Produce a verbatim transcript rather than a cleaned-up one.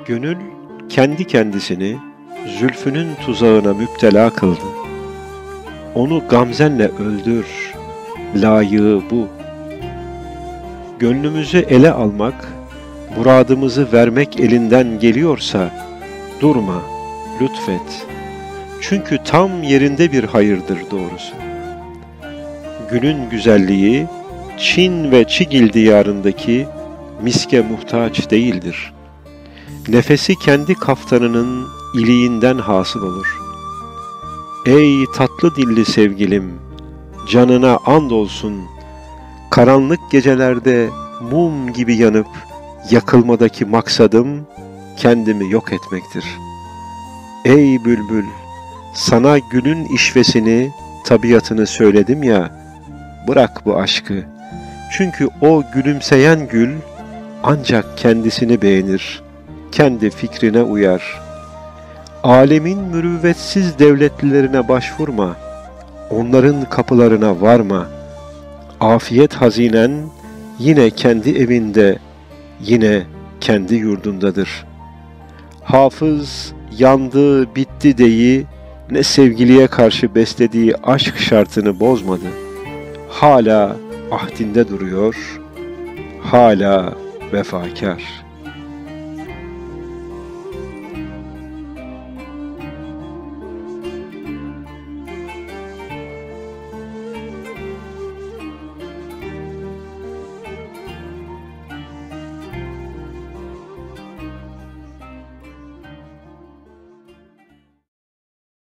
Gönül kendi kendisini zülfünün tuzağına müptela kıldı. Onu gamzenle öldür, layığı bu. Gönlümüzü ele almak, muradımızı vermek elinden geliyorsa, durma, lütfet. Çünkü tam yerinde bir hayırdır doğrusu. Gülün güzelliği, Çin ve Çigil diyarındaki miske muhtaç değildir. Nefesi kendi kaftanının iliğinden hasıl olur. Ey tatlı dilli sevgilim, canına andolsun, karanlık gecelerde mum gibi yanıp yakılmadaki maksadım kendimi yok etmektir. Ey bülbül, sana gülün işvesini, tabiatını söyledim ya, bırak bu aşkı. Çünkü o gülümseyen gül ancak kendisini beğenir, kendi fikrine uyar. Alemin mürüvvetsiz devletlilerine başvurma, onların kapılarına varma. Afiyet hazinen yine kendi evinde, yine kendi yurdundadır. Hafız yandı bitti deyi, ne sevgiliye karşı beslediği aşk şartını bozmadı. Hala ahdinde duruyor, hala vefakar.